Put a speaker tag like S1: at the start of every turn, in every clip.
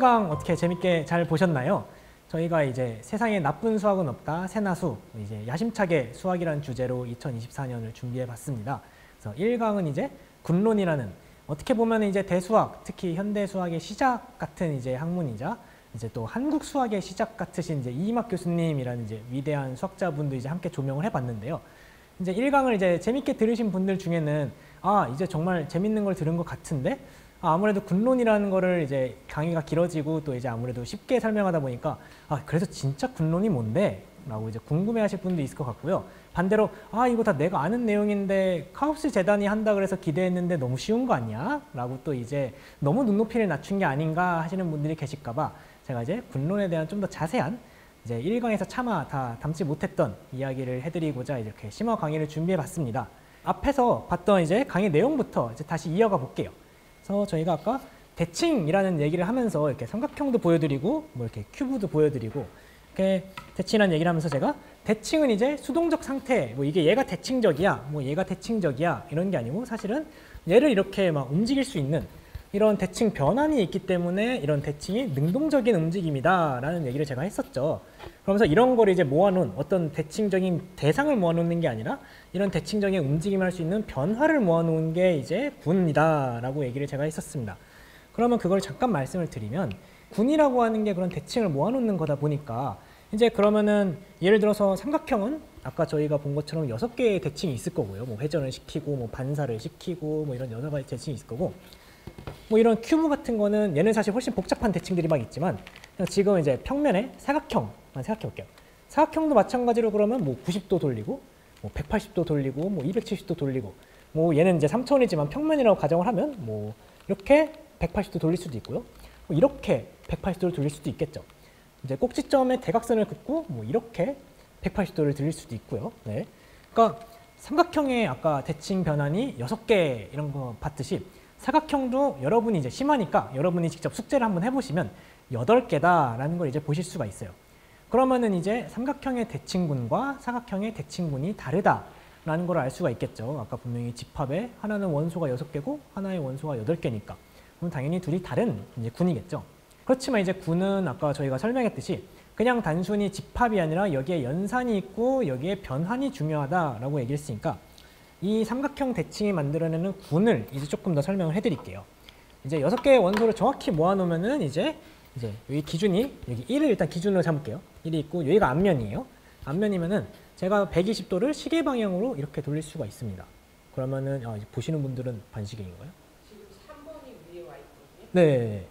S1: 1강 어떻게 재밌게 잘 보셨나요? 저희가 이제 세상에 나쁜 수학은 없다, 세나수, 이제 야심차게 수학이라는 주제로 2024년을 준비해 봤습니다. 그래서 1강은 이제 군론이라는 어떻게 보면 이제 대수학, 특히 현대 수학의 시작 같은 이제 학문이자 이제 또 한국 수학의 시작 같으신 이제 이희막 교수님이라는 이제 위대한 수학자분도 이제 함께 조명을 해봤는데요. 이제 1강을 이제 재밌게 들으신 분들 중에는 이제 정말 재밌는 걸 들은 것 같은데 아무래도 군론이라는 거를 이제 강의가 길어지고 또 이제 아무래도 쉽게 설명하다 보니까 그래서 진짜 군론이 뭔데? 라고 이제 궁금해하실 분도 있을 것 같고요. 반대로 이거 다 내가 아는 내용인데 카우스 재단이 한다 그래서 기대했는데 너무 쉬운 거 아니야? 라고 또 이제 너무 눈높이를 낮춘 게 아닌가 하시는 분들이 계실까 봐 제가 이제 군론에 대한 좀 더 자세한 이제 1강에서 차마 다 담지 못했던 이야기를 해드리고자 이렇게 심화 강의를 준비해 봤습니다. 앞에서 봤던 이제 강의 내용부터 이제 다시 이어가 볼게요. 그래서 저희가 아까 대칭이라는 얘기를 하면서 이렇게 삼각형도 보여드리고 뭐 이렇게 큐브도 보여드리고 이렇게 대칭이라는 얘기를 하면서 제가 대칭은 이제 수동적 상태, 뭐 이게 얘가 대칭적이야, 뭐 얘가 대칭적이야 이런 게 아니고 사실은 얘를 이렇게 막 움직일 수 있는 이런 대칭 변환이 있기 때문에 이런 대칭이 능동적인 움직임이다 라는 얘기를 제가 했었죠. 그러면서 이런 거를 이제 모아놓은 어떤 대칭적인 대상을 모아놓는 게 아니라 이런 대칭적인 움직임을 할 수 있는 변화를 모아놓은 게 이제 군이다 라고 얘기를 제가 했었습니다. 그러면 그걸 잠깐 말씀을 드리면 군이라고 하는 게 그런 대칭을 모아놓는 거다 보니까 이제 그러면은 예를 들어서 삼각형은 아까 저희가 본 것처럼 6개의 대칭이 있을 거고요. 뭐 회전을 시키고 뭐 반사를 시키고 뭐 이런 여러 가지 대칭이 있을 거고 뭐 이런 큐브 같은 거는 얘는 사실 훨씬 복잡한 대칭들이 막 있지만 그냥 지금 이제 평면에 사각형만 생각해 볼게요. 사각형도 마찬가지로 그러면 뭐 90도 돌리고 뭐 180도 돌리고 뭐 270도 돌리고 뭐 얘는 이제 3차원이지만 평면이라고 가정을 하면 뭐 이렇게 180도 돌릴 수도 있고요. 뭐 이렇게 180도를 돌릴 수도 있겠죠. 이제 꼭지점에 대각선을 긋고 뭐 이렇게 180도를 돌릴 수도 있고요. 네. 그러니까 삼각형의 아까 대칭 변환이 6개 이런 거 봤듯이 사각형도 여러분이 이제 심하니까 여러분이 직접 숙제를 한번 해보시면 8개다라는 걸 이제 보실 수가 있어요. 그러면은 이제 삼각형의 대칭군과 사각형의 대칭군이 다르다라는 걸 알 수가 있겠죠. 아까 분명히 집합에 하나는 원소가 6개고 하나의 원소가 8개니까. 그럼 당연히 둘이 다른 이제 군이겠죠. 그렇지만 이제 군은 아까 저희가 설명했듯이 그냥 단순히 집합이 아니라 여기에 연산이 있고 여기에 변환이 중요하다라고 얘기를 했으니까 이 삼각형 대칭이 만들어내는 군을 이제 조금 더 설명을 해드릴게요. 이제 6개의 원소를 정확히 모아놓으면은 이제 여기 기준이 여기 1을 일단 기준으로 잡을게요. 1이 있고 여기가 앞면이에요. 앞면이면은 제가 120도를 시계 방향으로 이렇게 돌릴 수가 있습니다. 그러면은 이제 보시는 분들은 반시계인가요?
S2: 지금 3번이 위에 와 있거든요.
S1: 네.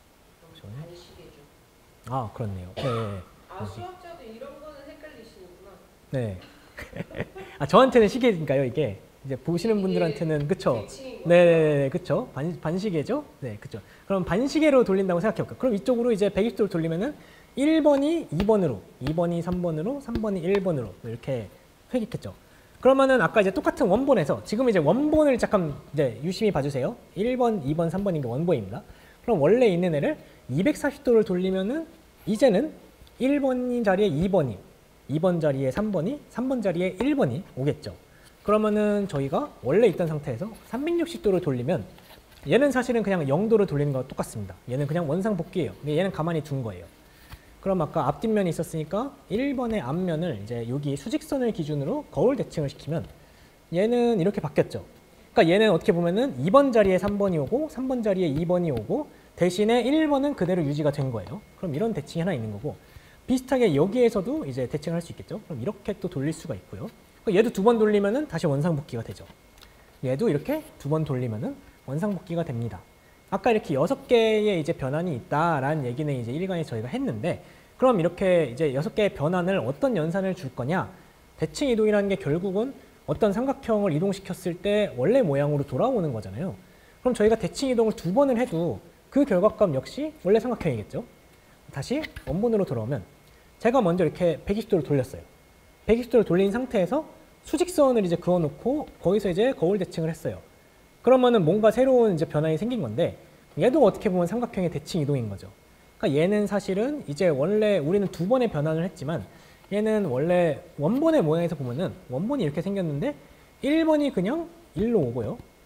S2: 반시계죠.
S1: 그렇네요. 네.
S2: 수학자도 이런 거는 헷갈리시는구나.
S1: 네. 저한테는 시계인가요, 이게? 이제 보시는 분들한테는 그쵸? 네, 그쵸? 반시계죠? 네, 그쵸? 그럼 반시계로 돌린다고 생각해볼게요. 그럼 이쪽으로 이제 120도를 돌리면은 1번이 2번으로, 2번이 3번으로, 3번이 1번으로 이렇게 획익했죠. 그러면은 아까 이제 똑같은 원본에서 지금 이제 원본을 잠깐 이제 유심히 봐주세요. 1번, 2번, 3번인 게 원본입니다. 그럼 원래 있는 애를 240도를 돌리면은 이제는 1번 자리에 2번이, 2번 자리에 3번이, 3번 자리에 1번이 오겠죠. 그러면은 저희가 원래 있던 상태에서 360도를 돌리면 얘는 사실은 그냥 0도를 돌리는 거와 똑같습니다. 얘는 그냥 원상복귀예요. 근데 얘는 가만히 둔 거예요. 그럼 아까 앞뒷면이 있었으니까 1번의 앞면을 이제 여기 수직선을 기준으로 거울 대칭을 시키면 얘는 이렇게 바뀌었죠. 그러니까 얘는 어떻게 보면은 2번 자리에 3번이 오고 3번 자리에 2번이 오고 대신에 1번은 그대로 유지가 된 거예요. 그럼 이런 대칭이 하나 있는 거고 비슷하게 여기에서도 이제 대칭을 할 수 있겠죠. 그럼 이렇게 또 돌릴 수가 있고요. 얘도 2번 돌리면은 다시 원상복귀가 되죠. 얘도 이렇게 2번 돌리면은 원상복귀가 됩니다. 아까 이렇게 6개의 이제 변환이 있다라는 얘기는 이제 1강에 저희가 했는데 그럼 이렇게 이제 6개의 변환을 어떤 연산을 줄 거냐? 대칭 이동이라는 게 결국은 어떤 삼각형을 이동시켰을 때 원래 모양으로 돌아오는 거잖아요. 그럼 저희가 대칭 이동을 2번을 해도 그 결과값 역시 원래 삼각형이겠죠. 다시 원본으로 돌아오면 제가 먼저 이렇게 120도를 돌렸어요. 120도를 돌린 상태에서 수직선을 이제 그어놓고 거기서 이제 거울 대칭을 했어요. 그러면은 뭔가 새로운 이제 변화가 생긴 건데 얘도 어떻게 보면 삼각형의 대칭 이동인 거죠. 그러니까 얘는 사실은 이제 원래 우리는 2번의 변환을 했지만 얘는 원래 원본의 모양에서 보면은 원본이 이렇게 생겼는데 1번이 그냥 1로 오고요.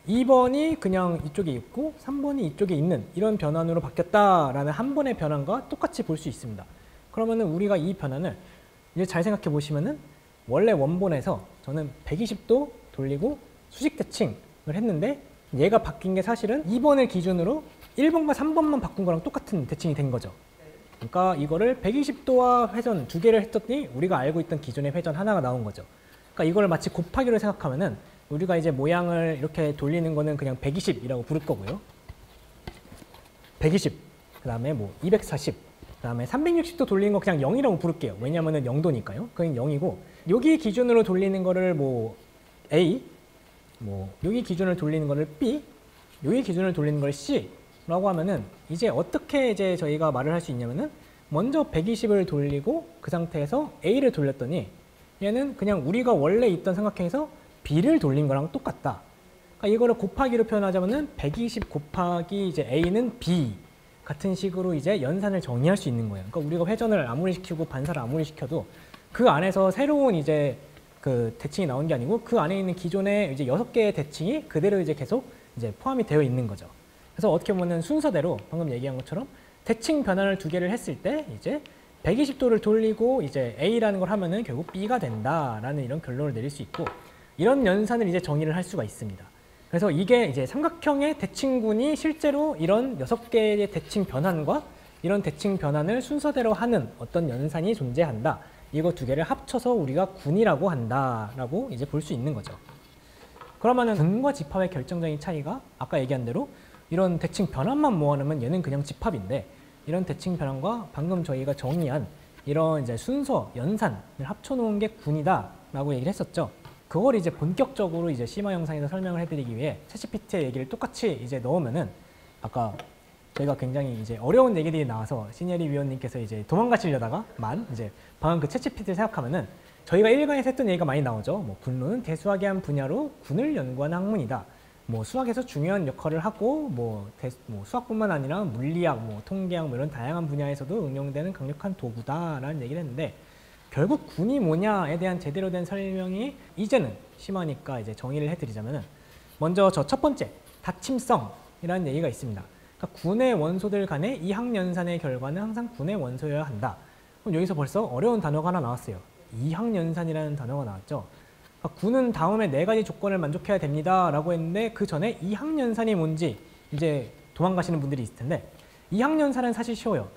S1: 2번이 그냥 이쪽에 있고 3번이 이쪽에 있는 이런 변환으로 바뀌었다라는 한 번의 변환과 똑같이 볼 수 있습니다. 그러면은 우리가 이 변환을 이제 잘 생각해 보시면은 원래 원본에서 저는 120도 돌리고 수직 대칭을 했는데 얘가 바뀐 게 사실은 2번을 기준으로 1번과 3번만 바꾼 거랑 똑같은 대칭이 된 거죠. 그러니까 이거를 120도와 회전 두 개를 했더니 우리가 알고 있던 기존의 회전 하나가 나온 거죠. 그러니까 이걸 마치 곱하기로 생각하면은 우리가 이제 모양을 이렇게 돌리는 거는 그냥 120이라고 부를 거고요. 120, 그 다음에 뭐 240, 그 다음에 360도 돌리는 거 그냥 0이라고 부를게요. 왜냐면은 0도니까요. 그건 0이고 여기 기준으로 돌리는 거를 뭐 A, 뭐 여기 기준을 돌리는 거를 B, 여기 기준을 돌리는 걸 C라고 하면은 이제 어떻게 이제 저희가 말을 할 수 있냐면은 먼저 120을 돌리고 그 상태에서 A를 돌렸더니 얘는 그냥 우리가 원래 있던 삼각형에서 B를 돌린 거랑 똑같다. 그러니까 이거를 곱하기로 표현하자면은 120 곱하기 이제 A는 B 같은 식으로 이제 연산을 정의할 수 있는 거예요. 그러니까 우리가 회전을 아무리 시키고 반사를 아무리 시켜도 그 안에서 새로운 이제 그 대칭이 나온 게 아니고 그 안에 있는 기존의 이제 6개의 대칭이 그대로 이제 계속 이제 포함이 되어 있는 거죠. 그래서 어떻게 보면 순서대로 방금 얘기한 것처럼 대칭 변환을 두 개를 했을 때 이제 120도를 돌리고 이제 A라는 걸 하면은 결국 B가 된다라는 이런 결론을 내릴 수 있고 이런 연산을 이제 정의를 할 수가 있습니다. 그래서 이게 이제 삼각형의 대칭군이 실제로 이런 6개의 대칭 변환과 이런 대칭 변환을 순서대로 하는 어떤 연산이 존재한다. 이거 두 개를 합쳐서 우리가 군이라고 한다라고 이제 볼 수 있는 거죠. 그러면은 군과 집합의 결정적인 차이가 아까 얘기한 대로 이런 대칭 변환만 모아놓으면 얘는 그냥 집합인데 이런 대칭 변환과 방금 저희가 정의한 이런 이제 순서, 연산을 합쳐놓은 게 군이다라고 얘기를 했었죠. 그걸 이제 본격적으로 이제 심화 영상에서 설명을 해드리기 위해 챗GPT의 얘기를 똑같이 이제 넣으면은 아까 저희가 굉장히 이제 어려운 얘기들이 나와서 신예리 위원님께서 이제 도망가시려다가만 이제 방금 그 챗GPT를 생각하면은 저희가 1강에서 했던 얘기가 많이 나오죠. 뭐 군론은 대수학의 한 분야로 군을 연구하는 학문이다. 뭐 수학에서 중요한 역할을 하고 뭐 수학뿐만 아니라 물리학, 뭐 통계학 뭐 이런 다양한 분야에서도 응용되는 강력한 도구다라는 얘기를 했는데 결국 군이 뭐냐에 대한 제대로 된 설명이 이제는 심하니까 이제 정의를 해드리자면은 먼저 저 첫 번째 닫힘성이라는 얘기가 있습니다. 그러니까 군의 원소들 간의 이항연산의 결과는 항상 군의 원소여야 한다. 그럼 여기서 벌써 어려운 단어가 하나 나왔어요. 이항연산이라는 단어가 나왔죠. 그러니까 군은 다음에 4가지 조건을 만족해야 됩니다 라고 했는데 그 전에 이항연산이 뭔지 이제 도망가시는 분들이 있을 텐데 이항연산은 사실 쉬워요.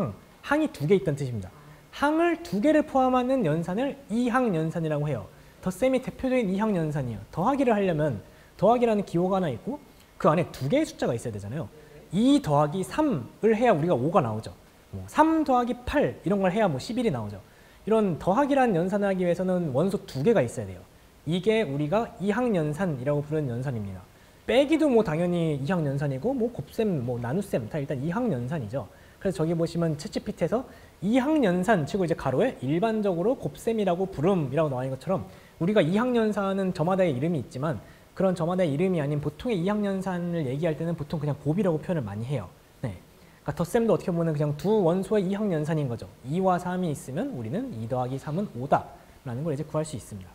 S1: 항이 2개 있다는 뜻입니다. 항을 2개를 포함하는 연산을 이항연산이라고 해요. 덧셈이 대표적인 이항연산이에요. 더하기를 하려면 더하기라는 기호가 하나 있고 그 안에 2개의 숫자가 있어야 되잖아요. 2 더하기 3을 해야 우리가 5가 나오죠. 3 더하기 8 이런 걸 해야 뭐 11이 나오죠. 이런 더하기라는 연산을 하기 위해서는 원소 2개가 있어야 돼요. 이게 우리가 이항연산이라고 부르는 연산입니다. 빼기도 뭐 당연히 이항연산이고 뭐 곱셈, 뭐 나눗셈 다 일단 이항연산이죠. 그래서 저기 보시면 챗GPT에서 이항연산 치고 이제 가로에 일반적으로 곱셈이라고 부름이라고 나와 있는 것처럼 우리가 이항연산은 저마다의 이름이 있지만 그런 저마다의 이름이 아닌 보통의 이항연산을 얘기할 때는 보통 그냥 곱이라고 표현을 많이 해요. 네. 그러니까 덧셈도 어떻게 보면 그냥 두 원소의 이항연산인 거죠. 2와 3이 있으면 우리는 2 더하기 3은 5다 라는 걸 이제 구할 수 있습니다.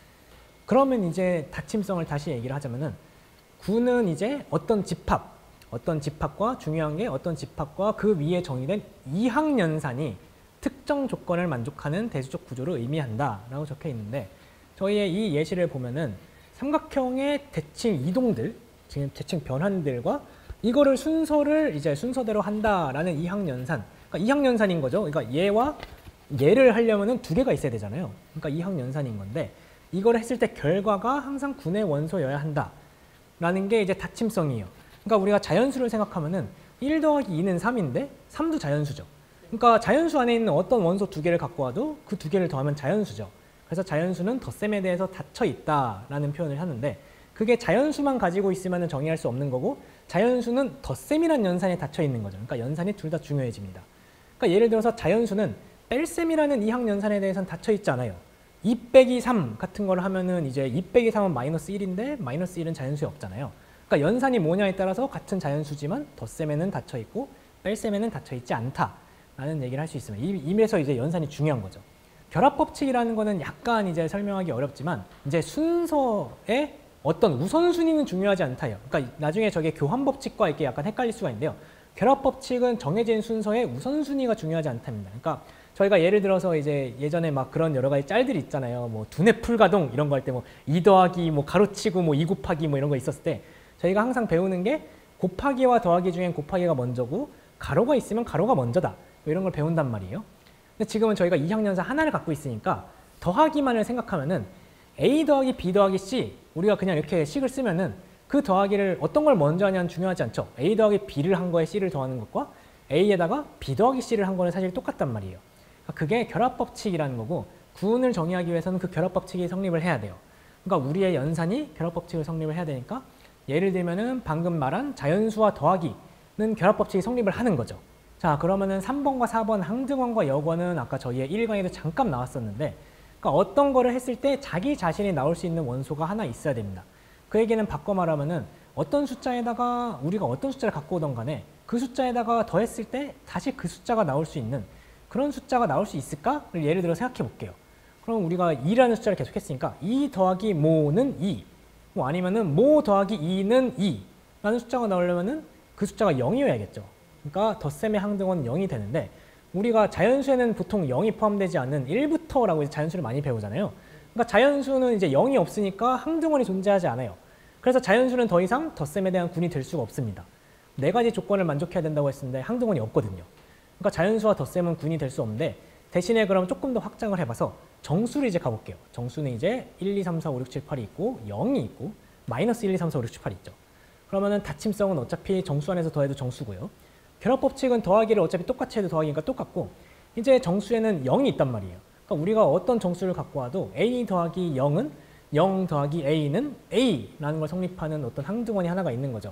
S1: 그러면 이제 닫힘성을 다시 얘기를 하자면은 군은 이제 어떤 집합과 중요한 게 어떤 집합과 그 위에 정의된 이항연산이 특정 조건을 만족하는 대수적 구조를 의미한다 라고 적혀 있는데 저희의 이 예시를 보면은 삼각형의 대칭 이동들, 지금 대칭 변환들과 이거를 순서를 이제 순서대로 한다라는 이항연산, 그러니까 이항연산인 거죠. 그러니까 얘와 얘를 하려면은 2개가 있어야 되잖아요. 그러니까 이항연산인 건데 이걸 했을 때 결과가 항상 군의 원소여야 한다라는 게 이제 닫힘성이에요. 그러니까 우리가 자연수를 생각하면은 1 더하기 2는 3인데 3도 자연수죠. 그러니까 자연수 안에 있는 어떤 원소 2개를 갖고 와도 그 2개를 더하면 자연수죠. 그래서 자연수는 덧셈에 대해서 닫혀 있다라는 표현을 하는데 그게 자연수만 가지고 있으면 정의할 수 없는 거고 자연수는 덧셈이란 연산에 닫혀 있는 거죠. 그러니까 연산이 둘 다 중요해집니다. 그러니까 예를 들어서 자연수는 뺄셈이라는 이항연산에 대해서는 닫혀 있지 않아요. 2 빼기 3 같은 걸 하면은 이제 2 빼기 3은 마이너스 1인데 마이너스 1은 자연수에 없잖아요. 그러니까 연산이 뭐냐에 따라서 같은 자연수지만 덧셈에는 닫혀 있고 뺄셈에는 닫혀 있지 않다라는 얘기를 할 수 있습니다. 이에서 이제 연산이 중요한 거죠. 결합법칙이라는 거는 약간 이제 설명하기 어렵지만 이제 순서에 어떤 우선순위는 중요하지 않다요. 그러니까 나중에 저게 교환법칙과 이렇게 약간 헷갈릴 수가 있는데요. 결합법칙은 정해진 순서의 우선순위가 중요하지 않답니다. 그러니까 저희가 예를 들어서 이제 예전에 막 그런 여러 가지 짤들이 있잖아요. 뭐 두뇌 풀가동 이런 거 할 때 뭐 2 더하기 뭐 가로치고 뭐 2 곱하기 뭐 이런 거 있었을 때 저희가 항상 배우는 게 곱하기와 더하기 중엔 곱하기가 먼저고 가로가 있으면 가로가 먼저다. 뭐 이런 걸 배운단 말이에요. 근데 지금은 저희가 2학년사 하나를 갖고 있으니까 더하기만을 생각하면은 A 더하기 B 더하기 C 우리가 그냥 이렇게 식을 쓰면은 그 더하기를 어떤 걸 먼저 하냐는 중요하지 않죠. A 더하기 B를 한 거에 C를 더하는 것과 A에다가 B 더하기 C를 한 거는 사실 똑같단 말이에요. 그게 결합법칙이라는 거고 구은을 정의하기 위해서는 그 결합법칙이 성립을 해야 돼요. 그러니까 우리의 연산이 결합법칙을 성립을 해야 되니까 예를 들면은 방금 말한 자연수와 더하기는 결합법칙이 성립을 하는 거죠. 자, 그러면은 3번과 4번 항등원과 역원은 아까 저희의 1강에도 잠깐 나왔었는데 그러니까 어떤 거를 했을 때 자기 자신이 나올 수 있는 원소가 하나 있어야 됩니다. 그 얘기는 바꿔 말하면은 어떤 숫자에다가 우리가 어떤 숫자를 갖고 오던 간에 그 숫자에다가 더했을 때 다시 그 숫자가 나올 수 있는 그런 숫자가 나올 수 있을까를 예를 들어 생각해 볼게요. 그럼 우리가 2라는 숫자를 계속 했으니까 2 더하기 모는 2 뭐 아니면은 모 더하기 2는 2라는 숫자가 나오려면은 그 숫자가 0이어야겠죠. 그러니까 덧셈의 항등원은 0이 되는데 우리가 자연수에는 보통 0이 포함되지 않는 1부터라고 이제 자연수를 많이 배우잖아요. 그러니까 자연수는 이제 0이 없으니까 항등원이 존재하지 않아요. 그래서 자연수는 더 이상 덧셈에 대한 군이 될 수가 없습니다. 네 가지 조건을 만족해야 된다고 했었는데 항등원이 없거든요. 그러니까 자연수와 덧셈은 군이 될 수 없는데 대신에 그럼 조금 더 확장을 해봐서 정수를 이제 가볼게요. 정수는 이제 1, 2, 3, 4, 5, 6, 7, 8이 있고 0이 있고 마이너스 1, 2, 3, 4, 5, 6, 7, 8이 있죠. 그러면은 닫힘성은 어차피 정수 안에서 더해도 정수고요. 결합법칙은 더하기를 어차피 똑같이 해도 더하기니까 똑같고 이제 정수에는 0이 있단 말이에요. 그러니까 우리가 어떤 정수를 갖고 와도 A 더하기 0은 0 더하기 A는 A라는 걸 성립하는 어떤 항등원이 하나가 있는 거죠.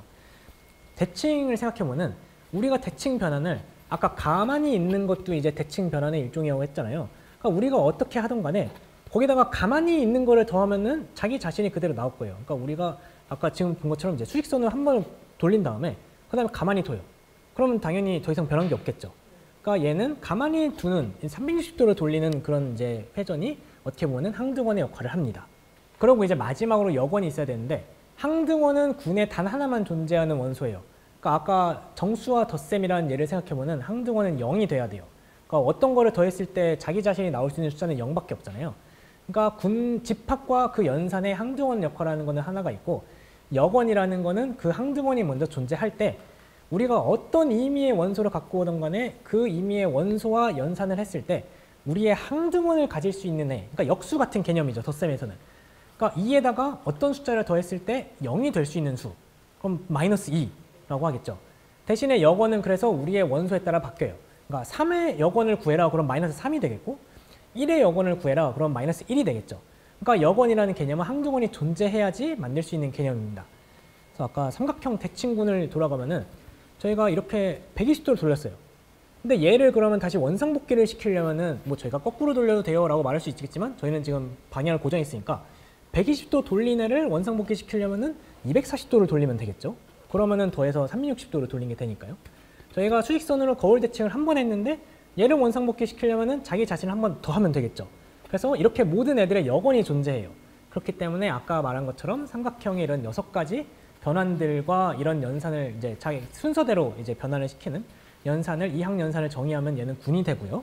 S1: 대칭을 생각해보면 우리가 대칭 변환을 아까 가만히 있는 것도 이제 대칭 변환의 일종이라고 했잖아요. 그러니까 우리가 어떻게 하든 간에 거기다가 가만히 있는 거를 더하면은 자기 자신이 그대로 나올 거예요. 그러니까 우리가 아까 지금 본 것처럼 이제 수직선을 한 번 돌린 다음에 그 다음에 가만히 둬요. 그러면 당연히 더 이상 변한 게 없겠죠. 그러니까 얘는 가만히 두는 360도를 돌리는 그런 이제 회전이 어떻게 보면 항등원의 역할을 합니다. 그리고 이제 마지막으로 역원이 있어야 되는데 항등원은 군에 단 하나만 존재하는 원소예요. 그러니까 아까 정수와 덧셈이라는 예를 생각해보면 항등원은 0이 돼야 돼요. 그러니까 어떤 거를 더했을 때 자기 자신이 나올 수 있는 숫자는 0밖에 없잖아요. 그러니까 군 집합과 그 연산의 항등원 역할하는 거는 하나가 있고 역원이라는 거는 그 항등원이 먼저 존재할 때 우리가 어떤 의미의 원소를 갖고 오던 간에 그 의미의 원소와 연산을 했을 때 우리의 항등원을 가질 수 있는 애, 그러니까 역수 같은 개념이죠. 덧셈에서는. 그러니까 2에다가 어떤 숫자를 더했을 때 0이 될 수 있는 수, 그럼 마이너스 2라고 하겠죠. 대신에 역원은 그래서 우리의 원소에 따라 바뀌어요. 그러니까 3의 역원을 구해라 그럼 마이너스 3이 되겠고 1의 역원을 구해라 그럼 마이너스 1이 되겠죠. 그러니까 역원이라는 개념은 항등원이 존재해야지 만들 수 있는 개념입니다. 그래서 아까 삼각형 대칭군을 돌아가면은 저희가 이렇게 120도를 돌렸어요. 근데 얘를 그러면 다시 원상복귀를 시키려면은 뭐 저희가 거꾸로 돌려도 돼요 라고 말할 수 있겠지만 저희는 지금 방향을 고정했으니까 120도 돌린 애를 원상복귀 시키려면은 240도를 돌리면 되겠죠. 그러면은 더해서 360도를 돌린 게 되니까요. 저희가 수직선으로 거울 대칭을 한 번 했는데 얘를 원상복귀 시키려면은 자기 자신을 한 번 더 하면 되겠죠. 그래서 이렇게 모든 애들의 역원이 존재해요. 그렇기 때문에 아까 말한 것처럼 삼각형의 이런 6가지 변환들과 이런 연산을 이제 자기 순서대로 이제 변환을 시키는 연산을 이항 연산을 정의하면 얘는 군이 되고요.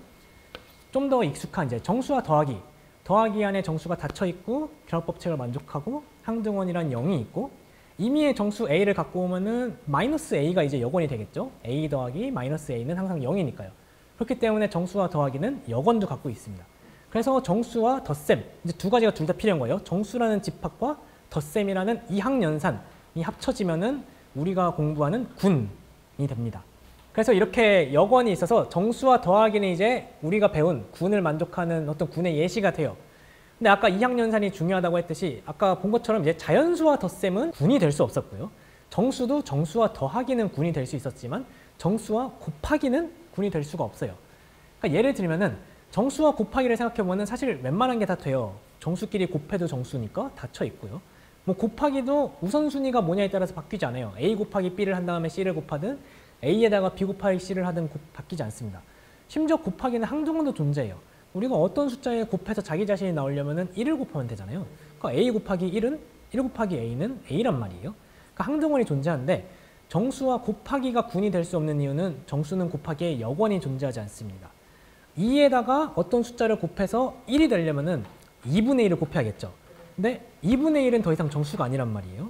S1: 좀 더 익숙한 이제 정수와 더하기. 더하기 안에 정수가 닫혀 있고 결합법칙을 만족하고 항등원이란 0이 있고 임의의 정수 A를 갖고 오면은 마이너스 A가 이제 역원이 되겠죠. A 더하기 마이너스 A는 항상 0이니까요. 그렇기 때문에 정수와 더하기는 역원도 갖고 있습니다. 그래서 정수와 덧셈 이제 두 가지가 둘 다 필요한 거예요. 정수라는 집합과 덧셈이라는 이항 연산이 합쳐지면은 우리가 공부하는 군이 됩니다. 그래서 이렇게 역원이 있어서 정수와 더하기는 이제 우리가 배운 군을 만족하는 어떤 군의 예시가 돼요. 근데 아까 이항연산이 중요하다고 했듯이 아까 본 것처럼 이제 자연수와 덧셈은 군이 될 수 없었고요. 정수도 정수와 더하기는 군이 될 수 있었지만 정수와 곱하기는 군이 될 수가 없어요. 그러니까 예를 들면은 정수와 곱하기를 생각해보면 사실 웬만한 게 다 돼요. 정수끼리 곱해도 정수니까 닫혀 있고요. 뭐 곱하기도 우선순위가 뭐냐에 따라서 바뀌지 않아요. A 곱하기 B를 한 다음에 C를 곱하든 A에다가 B 곱하기 C를 하든 바뀌지 않습니다. 심지어 곱하기는 항등원도 존재해요. 우리가 어떤 숫자에 곱해서 자기 자신이 나오려면 1을 곱하면 되잖아요. 그러니까 A 곱하기 1은 1 곱하기 a는 a란 말이에요. 그러니까 항정원이 존재하는데 정수와 곱하기가 군이 될 수 없는 이유는 정수는 곱하기에 역원이 존재하지 않습니다. 2에다가 어떤 숫자를 곱해서 1이 되려면은 2분의 1을 곱해야겠죠. 근데 2분의 1은 더 이상 정수가 아니란 말이에요.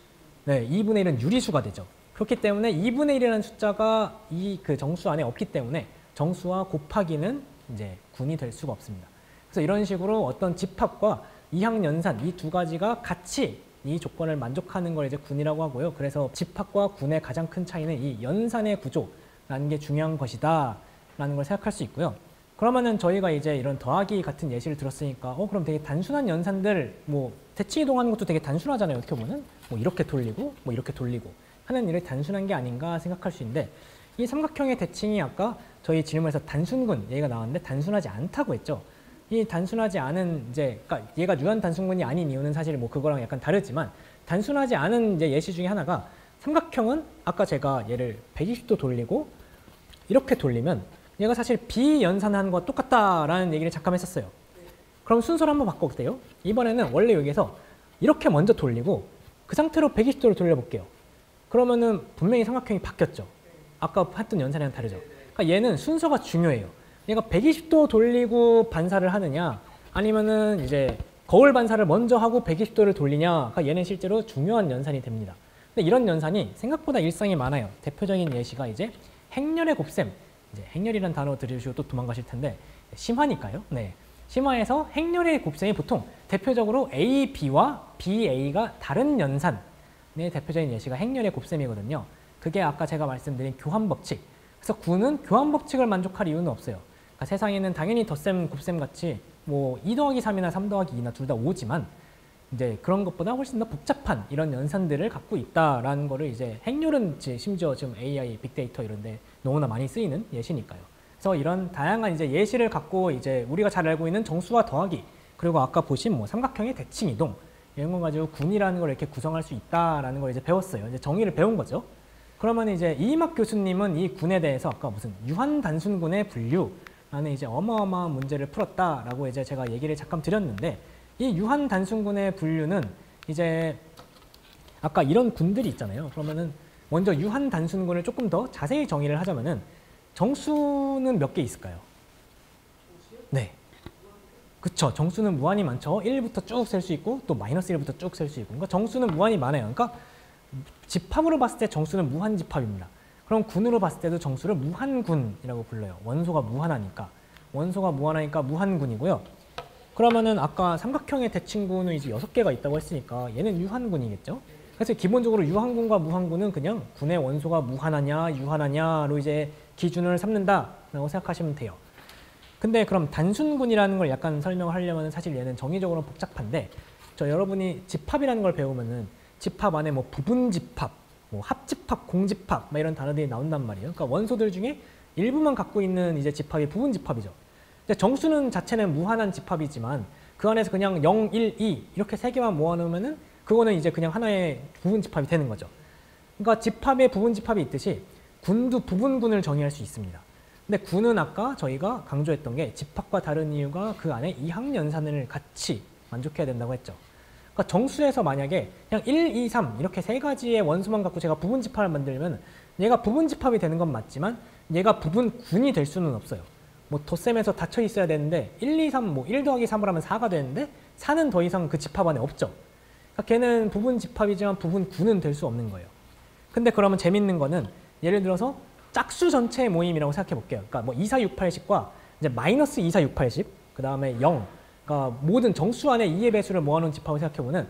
S1: 네, 2분의 1은 유리수가 되죠. 그렇기 때문에 2분의 1이라는 숫자가 그 정수 안에 없기 때문에 정수와 곱하기는 이제 군이 될 수가 없습니다. 그래서 이런 식으로 어떤 집합과 이항연산 이 두 가지가 같이 이 조건을 만족하는 걸 이제 군이라고 하고요. 그래서 집합과 군의 가장 큰 차이는 이 연산의 구조라는 게 중요한 것이다 라는 걸 생각할 수 있고요. 그러면은 저희가 이제 이런 더하기 같은 예시를 들었으니까 그럼 되게 단순한 연산들 뭐 대칭 이동하는 것도 되게 단순하잖아요. 어떻게 보면 뭐 이렇게 돌리고 뭐 이렇게 돌리고 하는 일이 단순한 게 아닌가 생각할 수 있는데 이 삼각형의 대칭이 아까 저희 질문에서 단순군 얘기가 나왔는데 단순하지 않다고 했죠. 이 단순하지 않은 이제 그러니까 얘가 유한 단순군이 아닌 이유는 사실 뭐 그거랑 약간 다르지만 단순하지 않은 이제 예시 중에 하나가 삼각형은 아까 제가 얘를 120도 돌리고 이렇게 돌리면 얘가 사실 비연산한 것과 똑같다라는 얘기를 잠깐 했었어요. 그럼 순서를 한번 바꿔볼게요. 이번에는 원래 여기서 이렇게 먼저 돌리고 그 상태로 120도를 돌려볼게요. 그러면은 분명히 삼각형이 바뀌었죠. 아까 했던 연산이랑 다르죠. 그러니까 얘는 순서가 중요해요. 얘가 120도 돌리고 반사를 하느냐 아니면은 이제 거울 반사를 먼저 하고 120도를 돌리냐 그러니까 얘는 실제로 중요한 연산이 됩니다. 근데 이런 연산이 생각보다 일상에 많아요. 대표적인 예시가 이제 행렬의 곱셈. 이제 행렬이라는 단어 들으시고 또 도망가실 텐데 심화니까요. 네. 심화에서 행렬의 곱셈이 보통 대표적으로 A, B와 B, A가 다른 연산의 대표적인 예시가 행렬의 곱셈이거든요. 그게 아까 제가 말씀드린 교환법칙. 그래서 구는 교환법칙을 만족할 이유는 없어요. 그러니까 세상에는 당연히 덧셈, 곱셈 같이 뭐 2 더하기 3이나 3 더하기 2나 둘 다 5지만 이제 그런 것보다 훨씬 더 복잡한 이런 연산들을 갖고 있다라는 거를 이제 행렬은 심지어 지금 AI, 빅데이터 이런 데 너무나 많이 쓰이는 예시니까요. 그래서 이런 다양한 이제 예시를 갖고 이제 우리가 잘 알고 있는 정수와 더하기 그리고 아까 보신 뭐 삼각형의 대칭 이동 이런 거 가지고 군이라는 걸 이렇게 구성할 수 있다라는 걸 이제 배웠어요. 이제 정의를 배운 거죠. 그러면 이제 이희막 교수님은 이 군에 대해서 아까 무슨 유한 단순군의 분류라는 이제 어마어마한 문제를 풀었다라고 이제 제가 얘기를 잠깐 드렸는데 이 유한 단순군의 분류는 이제 아까 이런 군들이 있잖아요. 그러면은 먼저 유한 단순군을 조금 더 자세히 정의를 하자면은 정수는 몇 개 있을까요? 네. 그쵸. 정수는 무한히 많죠. 1부터 쭉 셀 수 있고 또 마이너스 1부터 쭉 셀 수 있고. 그러니까 정수는 무한히 많아요. 그러니까 집합으로 봤을 때 정수는 무한집합입니다. 그럼 군으로 봤을 때도 정수를 무한군이라고 불러요. 원소가 무한하니까. 원소가 무한하니까 무한군이고요. 그러면은 아까 삼각형의 대칭군은 이제 6개가 있다고 했으니까 얘는 유한군이겠죠. 그래서 기본적으로 유한군과 무한군은 그냥 군의 원소가 무한하냐 유한하냐로 이제 기준을 삼는다라고 생각하시면 돼요. 근데 그럼 단순군이라는 걸 약간 설명을 하려면 사실 얘는 정의적으로 복잡한데 여러분이 집합이라는 걸 배우면은 집합 안에 뭐 부분집합, 뭐 합집합, 공집합 막 이런 단어들이 나온단 말이에요. 그러니까 원소들 중에 일부만 갖고 있는 이제 집합이 부분집합이죠. 정수는 자체는 무한한 집합이지만 그 안에서 그냥 0, 1, 2 이렇게 3개만 모아놓으면은 그거는 이제 그냥 하나의 부분집합이 되는 거죠. 그러니까 집합에 부분집합이 있듯이 군도 부분군을 정의할 수 있습니다. 근데 군은 아까 저희가 강조했던 게 집합과 다른 이유가 그 안에 이항연산을 같이 만족해야 된다고 했죠. 그러니까 정수에서 만약에 그냥 1, 2, 3 이렇게 3가지의 원소만 갖고 제가 부분집합을 만들면 얘가 부분집합이 되는 건 맞지만 얘가 부분군이 될 수는 없어요. 뭐 덧셈에서 닫혀 있어야 되는데 1, 2, 3, 뭐 1 더하기 3을 하면 4가 되는데 4는 더 이상 그 집합 안에 없죠. 그러니까 걔는 부분집합이지만 부분군은 될 수 없는 거예요. 근데 그러면 재밌는 거는 예를 들어서 짝수 전체의 모임이라고 생각해 볼게요. 그러니까 뭐 2, 4, 6, 8, 10과 이제 마이너스 2, 4, 6, 8, 10, 그 다음에 0, 그러니까 모든 정수 안에 2의 배수를 모아놓은 집합을 생각해 보면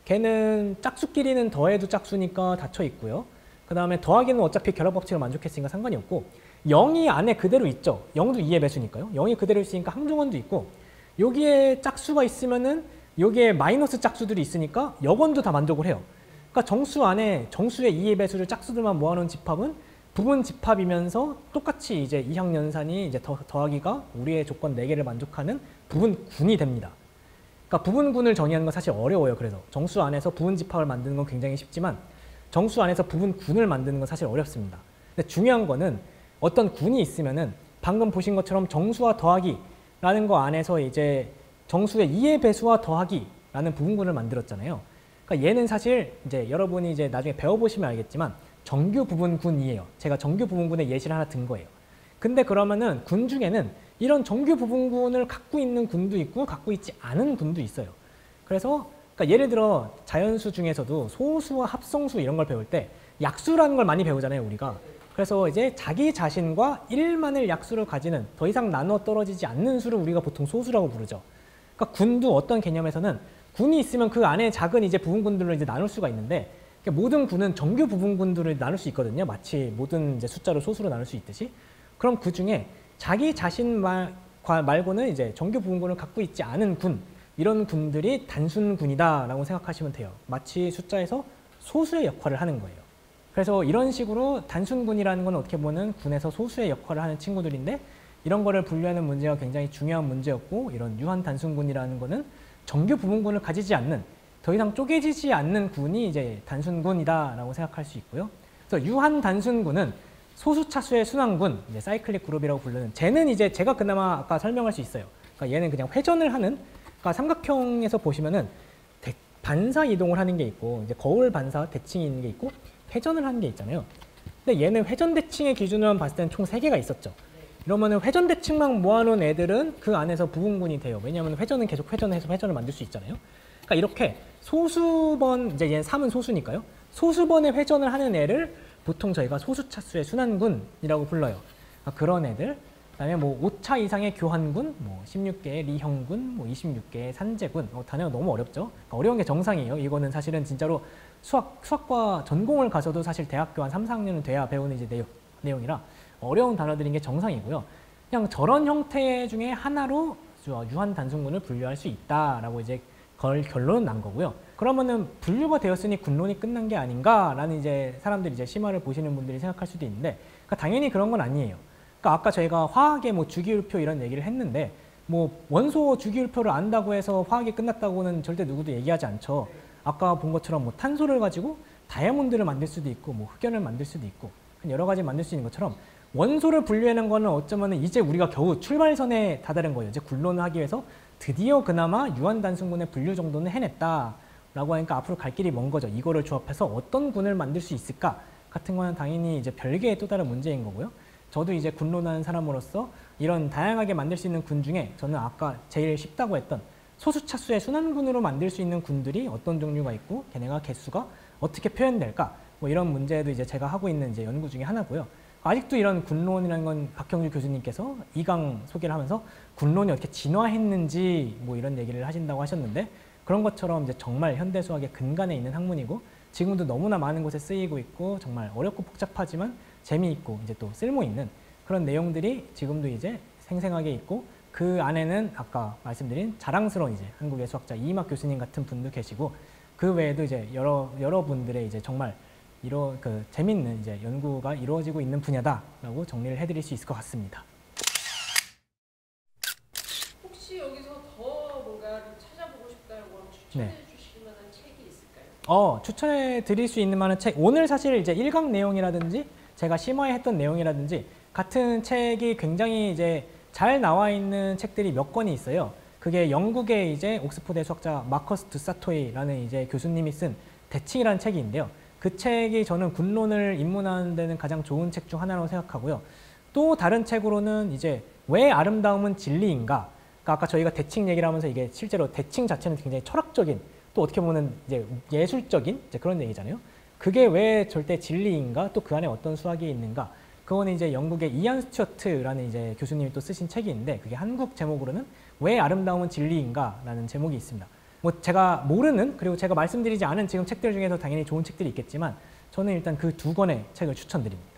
S1: 걔는 짝수끼리는 더해도 짝수니까 닫혀 있고요. 그 다음에 더하기는 어차피 결합법칙을 만족했으니까 상관이 없고 0이 안에 그대로 있죠. 0도 2의 배수니까요. 0이 그대로 있으니까 항정원도 있고 여기에 짝수가 있으면은 여기에 마이너스 짝수들이 있으니까 역원도 다 만족을 해요. 그러니까 정수 안에 정수의 2의 배수를 짝수들만 모아놓은 집합은 부분 집합이면서 똑같이 이제 이항연산이 이제 더하기가 우리의 조건 4개를 만족하는 부분군이 됩니다. 그러니까 부분군을 정의하는 건 사실 어려워요. 그래서 정수 안에서 부분 집합을 만드는 건 굉장히 쉽지만 정수 안에서 부분군을 만드는 건 사실 어렵습니다. 근데 중요한 거는 어떤 군이 있으면은 방금 보신 것처럼 정수와 더하기라는 거 안에서 이제 정수의 2의 배수와 더하기라는 부분군을 만들었잖아요. 그러니까 그러니까 얘는 사실 이제 여러분이 이제 나중에 배워보시면 알겠지만 정규 부분군이에요. 제가 정규 부분군의 예시를 하나 든 거예요. 근데 그러면은 군 중에는 이런 정규 부분군을 갖고 있는 군도 있고 갖고 있지 않은 군도 있어요. 그래서 그러니까 예를 들어 자연수 중에서도 소수와 합성수 이런 걸 배울 때 약수라는 걸 많이 배우잖아요, 우리가. 그래서 이제 자기 자신과 1만을 약수를 가지는 더 이상 나눠 떨어지지 않는 수를 우리가 보통 소수라고 부르죠. 그러니까 군도 어떤 개념에서는 군이 있으면 그 안에 작은 이제 부분군들을 이제 나눌 수가 있는데 그러니까 모든 군은 정규 부분군들을 나눌 수 있거든요. 마치 모든 이제 숫자를 소수로 나눌 수 있듯이. 그럼 그 중에 자기 자신 말고는 이제 정규 부분군을 갖고 있지 않은 군, 이런 군들이 단순군이다라고 생각하시면 돼요. 마치 숫자에서 소수의 역할을 하는 거예요. 그래서 이런 식으로 단순군이라는 건 어떻게 보면 군에서 소수의 역할을 하는 친구들인데 이런 거를 분류하는 문제가 굉장히 중요한 문제였고 이런 유한 단순군이라는 거는 정규 부분군을 가지지 않는 더 이상 쪼개지지 않는 군이 이제 단순군이다라고 생각할 수 있고요. 그래서 유한 단순군은 소수차수의 순환군, 이제 사이클릭 그룹이라고 부르는 쟤는 이제 제가 그나마 아까 설명할 수 있어요. 그러니까 얘는 그냥 회전을 하는 그러니까 삼각형에서 보시면은 반사 이동을 하는 게 있고 이제 거울 반사 대칭이 있는 게 있고 회전을 하는 게 있잖아요. 근데 얘는 회전 대칭의 기준으로 봤을 때는 총 3개가 있었죠. 이러면은 회전 대칭만 모아놓은 애들은 그 안에서 부분군이 돼요. 왜냐하면 회전은 계속 회전해서 회전을 만들 수 있잖아요. 그러니까 이렇게 소수번, 이제 얘는 3은 소수니까요. 소수번의 회전을 하는 애를 보통 저희가 소수차수의 순환군이라고 불러요. 그러니까 그런 애들. 그다음에 뭐 5차 이상의 교환군, 뭐 16개의 리형군, 뭐 26개의 산재군. 단어가 너무 어렵죠. 그러니까 어려운 게 정상이에요. 이거는 사실은 진짜로 수학과 전공을 가서도 사실 대학교 한 3, 4학년은 돼야 배우는 이제 내용이라 어려운 단어들인 게 정상이고요. 그냥 저런 형태 중에 하나로 유한 단순군을 분류할 수 있다라고 이제 결론은 난 거고요. 그러면은 분류가 되었으니 군론이 끝난 게 아닌가라는 이제 사람들이 이제 심화를 보시는 분들이 생각할 수도 있는데, 그러니까 당연히 그런 건 아니에요. 그러니까 아까 저희가 화학의 뭐 주기율표 이런 얘기를 했는데, 뭐 원소 주기율표를 안다고 해서 화학이 끝났다고는 절대 누구도 얘기하지 않죠. 아까 본 것처럼 뭐 탄소를 가지고 다이아몬드를 만들 수도 있고, 뭐 흑연을 만들 수도 있고, 여러 가지 만들 수 있는 것처럼 원소를 분류하는 거는 어쩌면 이제 우리가 겨우 출발선에 다다른 거예요. 이제 군론을 하기 위해서 드디어 그나마 유한 단순군의 분류 정도는 해냈다라고 하니까 앞으로 갈 길이 먼 거죠. 이거를 조합해서 어떤 군을 만들 수 있을까 같은 거는 당연히 이제 별개의 또 다른 문제인 거고요. 저도 이제 군론하는 사람으로서 이런 다양하게 만들 수 있는 군 중에 저는 아까 제일 쉽다고 했던 소수차수의 순환군으로 만들 수 있는 군들이 어떤 종류가 있고 걔네가 개수가 어떻게 표현될까 뭐 이런 문제도 이제 제가 하고 있는 이제 연구 중에 하나고요. 아직도 이런 군론이라는 건 박형주 교수님께서 2강 소개를 하면서 군론이 어떻게 진화했는지 뭐 이런 얘기를 하신다고 하셨는데, 그런 것처럼 이제 정말 현대 수학의 근간에 있는 학문이고 지금도 너무나 많은 곳에 쓰이고 있고 정말 어렵고 복잡하지만 재미있고 이제 또 쓸모 있는 그런 내용들이 지금도 이제 생생하게 있고, 그 안에는 아까 말씀드린 자랑스러운 이제 한국의 수학자 이희막 교수님 같은 분도 계시고, 그 외에도 이제 여러 분들의 이제 정말 재밌는 이제 연구가 이루어지고 있는 분야다라고 정리를 해드릴 수 있을 것 같습니다.
S2: 혹시 여기서 더 뭔가를 찾아보고 싶다고 추천해
S1: 네.
S2: 주실 만한 책이 있을까요?
S1: 추천해 드릴 수 있는 만한 책, 오늘 사실 이제 1강 내용이라든지 제가 심화에 했던 내용이라든지 같은 책이 굉장히 이제 잘 나와 있는 책들이 몇 권이 있어요. 그게 영국의 이제 옥스퍼드 수학자 마커스 드사토이라는 이제 교수님이 쓴 대칭이라는 책이 있는데요. 그 책이 저는 군론을 입문하는 데는 가장 좋은 책 중 하나라고 생각하고요. 또 다른 책으로는 이제 왜 아름다움은 진리인가? 그러니까 아까 저희가 대칭 얘기를 하면서 이게 실제로 대칭 자체는 굉장히 철학적인, 또 어떻게 보면 이제 예술적인 이제 그런 얘기잖아요. 그게 왜 절대 진리인가? 또 그 안에 어떤 수학이 있는가? 그거는 이제 영국의 이안 스튜어트라는 이제 교수님이 또 쓰신 책이 있는데, 그게 한국 제목으로는 왜 아름다움은 진리인가라는 제목이 있습니다. 뭐 제가 모르는, 그리고 제가 말씀드리지 않은 지금 책들 중에서 당연히 좋은 책들이 있겠지만 저는 일단 그 2권의 책을 추천드립니다.